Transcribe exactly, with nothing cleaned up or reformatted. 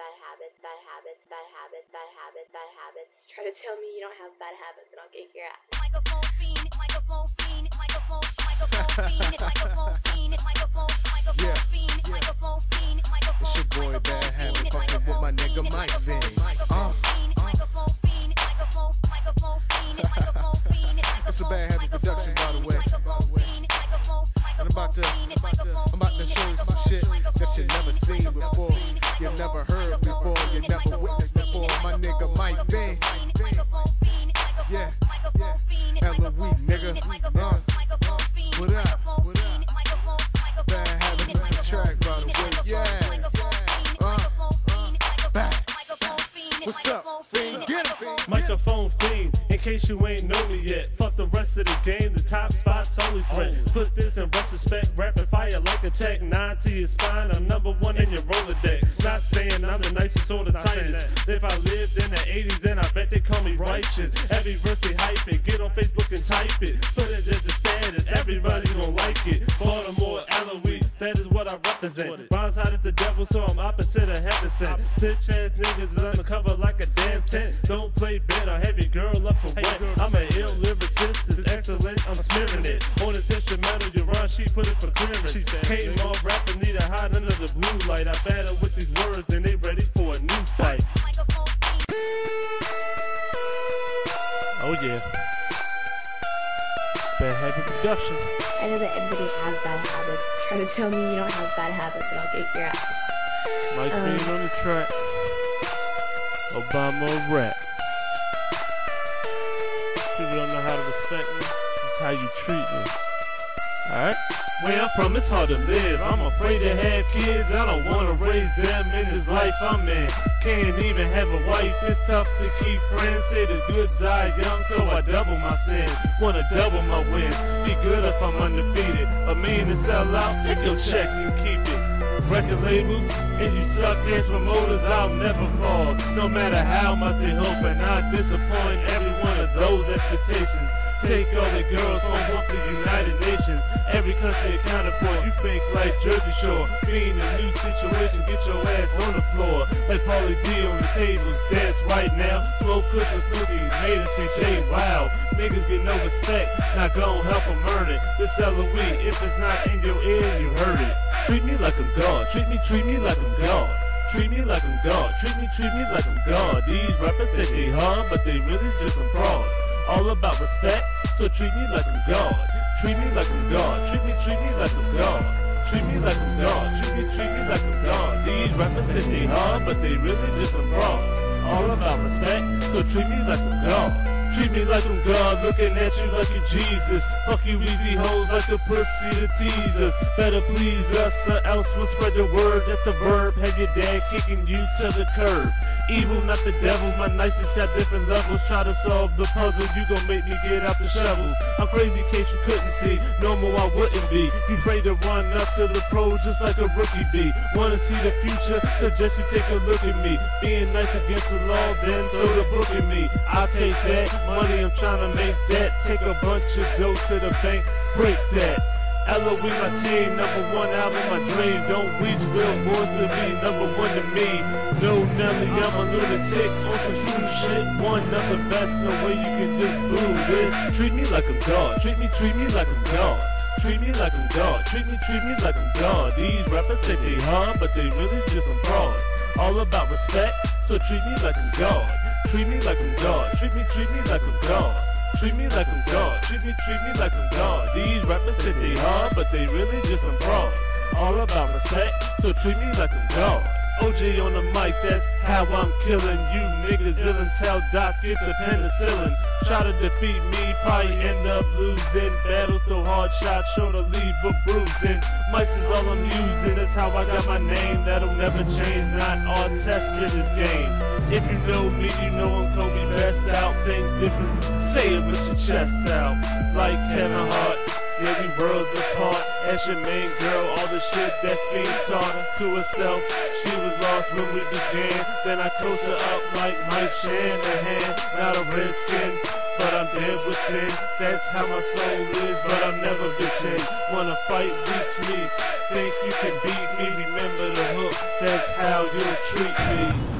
bad habits, bad habits, bad habits, bad habits, bad habits. Try to tell me you don't have bad habits and I'll kick your ass. Microphone fiend, microphone fiend, microphone, microphone fiend, microphone fiend, microphone, microphone fiend, microphone fiend, microphone. It's your boy Bad Habit, fucking with my nigga Mike Vin. Uh. Microphone fiend, microphone, microphone fiend, microphone fiend, It's a Bad Habit production, by the way. And I'm about to, I'm about to, I'm about to show you some shit that you never seen before, you never heard before, you never witnessed before. My nigga Mike Vin. Yeah, yeah. Hella weak, nigga. Uh. What up? What up? Bad Habit on the track, by the way. Yeah. Uh. Uh. Back. What's up, Fiend? Get it, Microphone fiend, in case you ain't know me yet. Fuck the rest of the game, the top spot's only threat. Put this in retrospect, rapid fire like a tech. Nine to your spine, I'm number one in your Rolodex. Not saying I'm the nicest or the tightest. If I lived in the eighties, then I bet they call me righteous. Every verse they hype it, get on Facebook and type it. Put it as a status, everybody gon' like it. Baltimore, Eloise, that is what I represent. Rhymes hot as the devil, so I'm opposite of heaven sent. Stitch ass niggas is undercover like a damn tent. Don't play bit or heavy girl up for wet. I'm an ill lyricist, it's excellent, I'm smearing it. On this instrumental, you run, she put it for clearance. Came off rapping, need a hide under the blue light. I battle with these words and they ready for a new fight. Oh yeah. Bad Habit production. I know that everybody has bad habits. Try to tell me you don't have bad habits and I'll kick your ass. Mike Um, Vin on the track. Obama rap. People don't know how to respect me. It's how you treat me. Alright? Where I'm from, it's hard to live. I'm afraid to have kids. I don't want to raise them in this life I'm in. Can't even have a wife. It's tough to keep friends. Say the good die young, so I double my sins. Wanna double my wins. Be good if I'm undefeated. A mean to sell out. Take your check and keep it. Record labels, if you suck ass promoters, I'll never fall. No matter how much they hope, and I disappoint every one of those expectations. Take all the girls home with the United Nations. Every country accounted for, you think like Jersey Shore. Being in a new situation, get your ass on the floor. Like Pauly D on the tables, dance right now. Smoke Kush and Snooki, made us say Jay, wow. Niggas get no respect, not gon' help them earn it. This L O E, if it's not in your ear, you heard it. Treat me like I'm God, treat me, treat me like I'm God. Treat me like I'm God, treat me, treat me like I'm God. These rappers think they hard, but they really just some frauds. All about respect, so treat me like I'm God. Treat me like I'm God, treat me, treat me like I'm God. Treat me like I'm God, treat me, treat me like I'm God. These rappers think they hard, but they really just some frauds. All about respect, so treat me like I'm God. Treat me like I'm God, looking at you like you Jesus. Fuck you easy hoes like a pussy to tease us. Better please us or else we'll spread the word. That's the verb, have your dad kicking you to the curb. Evil, not the devil, my nicest got different levels. Try to solve the puzzle, you gon' make me get out the shovels. I'm crazy in case you couldn't see, normal I wouldn't be. You afraid to run up to the pros just like a rookie be. Wanna see the future, suggest you take a look at me. Being nice against the law, then throw the book at me. I'll take that, money I'm trying to make that. Take a bunch of dough to the bank, break that. L O E my team, number one album, my dream. Don't reach billboards to be number one to me. No Nelly, I'm a lunatic on some true shit. One of the best, no way you can just boo this. Treat me like I'm God, treat me, treat me like I'm God. Treat me like I'm God, treat me, treat me like I'm God. These rappers think they hard, but they really just some frauds. All about respect, so treat me like I'm God. Treat me like I'm God, treat me, treat me like I'm God. Treat me like I'm God, treat me, treat me like I'm God. These rappers think they hard, but they really just some frauds. All about respect, so treat me like I'm God. O J on the mic, that's how I'm killing you niggas. Ill and tell dots, get the penicillin. Try to defeat me, probably end up losing. Battles throw hard shots, sure to leave a bruising. Mics is all I'm using, that's how I got my name. That'll never change, not all tests in this game. If you know me, you know I'm Kobe best out. Things different, say it with your chest out. Like Kevin Hart, yeah, we worlds apart. As your main girl, all the shit that's being taught to herself. She was lost when we began. Then I closed her up like Mike Shanahan. Not a red skin, but I'm dead within. That's how my soul is, but I'm never bitching. Wanna fight, reach me. think you can beat me? Remember the hook, that's how you'll treat me.